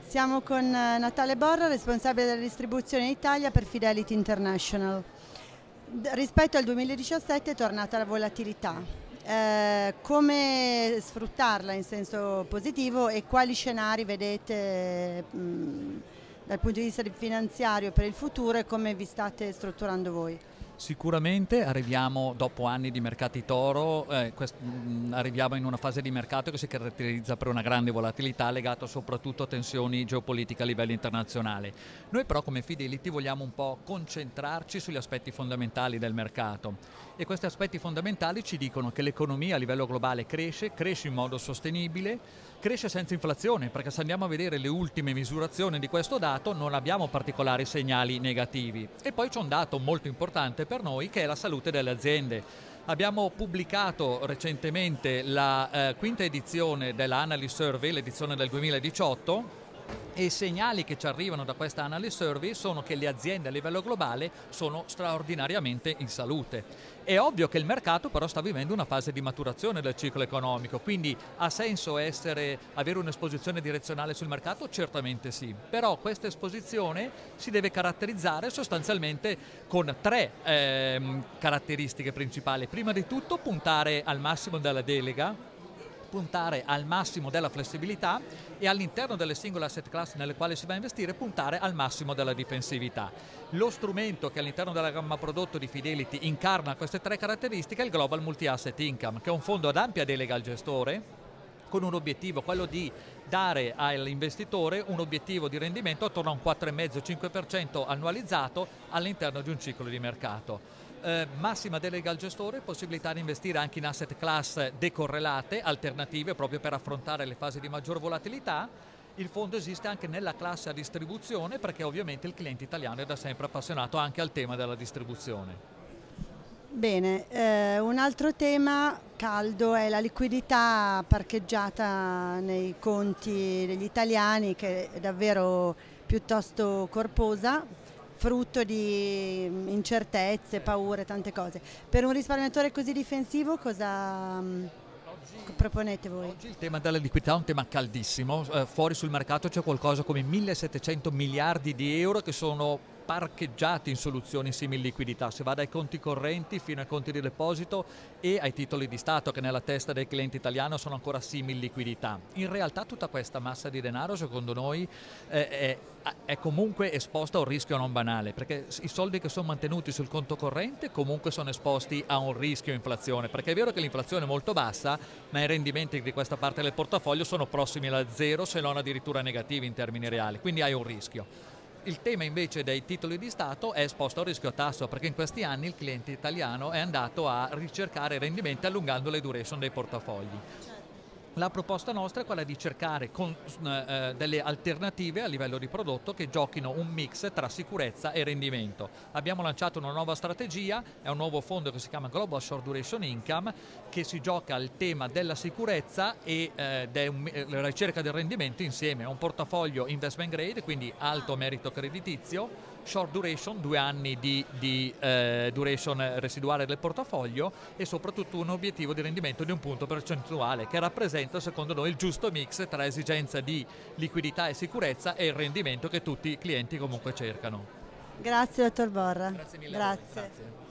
Siamo con Natale Borra, responsabile della distribuzione in Italia per Fidelity International. Rispetto al 2017 è tornata la volatilità. Come sfruttarla in senso positivo e quali scenari vedete dal punto di vista finanziario per il futuro e come vi state strutturando voi? Sicuramente arriviamo dopo anni di mercati toro, arriviamo in una fase di mercato che si caratterizza per una grande volatilità legata soprattutto a tensioni geopolitiche a livello internazionale. Noi però come Fidelity vogliamo un po' concentrarci sugli aspetti fondamentali del mercato e questi aspetti fondamentali ci dicono che l'economia a livello globale cresce in modo sostenibile, cresce senza inflazione, perché se andiamo a vedere le ultime misurazioni di questo dato non abbiamo particolari segnali negativi. E poi c'è un dato molto importante per noi che è la salute delle aziende. Abbiamo pubblicato recentemente la quinta edizione dell'Analyst Survey, l'edizione del 2018, e i segnali che ci arrivano da questa Analyst Survey sono che le aziende a livello globale sono straordinariamente in salute. È ovvio che il mercato però sta vivendo una fase di maturazione del ciclo economico, quindi ha senso avere un'esposizione direzionale sul mercato? Certamente sì, però questa esposizione si deve caratterizzare sostanzialmente con tre caratteristiche principali. Prima di tutto puntare al massimo della delega, puntare al massimo della flessibilità e all'interno delle singole asset class nelle quali si va a investire puntare al massimo della difensività. Lo strumento che all'interno della gamma prodotto di Fidelity incarna queste tre caratteristiche è il Global Multi-Asset Income, che è un fondo ad ampia delega al gestore con un obiettivo, quello di dare all'investitore un obiettivo di rendimento attorno a un 4,5-5% annualizzato all'interno di un ciclo di mercato. Massima delega al gestore, possibilità di investire anche in asset class decorrelate, alternative proprio per affrontare le fasi di maggior volatilità. Il fondo esiste anche nella classe a distribuzione perché ovviamente il cliente italiano è da sempre appassionato anche al tema della distribuzione. Bene, un altro tema caldo è la liquidità parcheggiata nei conti degli italiani, che è davvero piuttosto corposa, frutto di incertezze, paure, tante cose. Per un risparmiatore così difensivo cosa proponete voi? Oggi il tema della liquidità è un tema caldissimo, fuori sul mercato c'è qualcosa come 1.700 miliardi di euro che sono parcheggiati in soluzioni simili liquidità, si va dai conti correnti fino ai conti di deposito e ai titoli di Stato che nella testa del cliente italiano sono ancora simili liquidità. In realtà tutta questa massa di denaro secondo noi è comunque esposta a un rischio non banale, perché i soldi che sono mantenuti sul conto corrente comunque sono esposti a un rischio inflazione, perché è vero che l'inflazione è molto bassa, ma i rendimenti di questa parte del portafoglio sono prossimi al zero se non addirittura negativi in termini reali, quindi hai un rischio. Il tema invece dei titoli di Stato è esposto al rischio tasso perché in questi anni il cliente italiano è andato a ricercare rendimenti allungando le duration dei portafogli. La proposta nostra è quella di cercare delle alternative a livello di prodotto che giochino un mix tra sicurezza e rendimento. Abbiamo lanciato una nuova strategia, è un nuovo fondo che si chiama Global Short Duration Income che si gioca al tema della sicurezza e la ricerca del rendimento insieme. È un portafoglio investment grade, quindi alto merito creditizio, short duration, 2 anni di duration residuale del portafoglio e soprattutto un obiettivo di rendimento di 1 punto percentuale che rappresenta secondo noi il giusto mix tra esigenza di liquidità e sicurezza e il rendimento che tutti i clienti comunque cercano. Grazie dottor Borra. Grazie mille. Grazie. Grazie.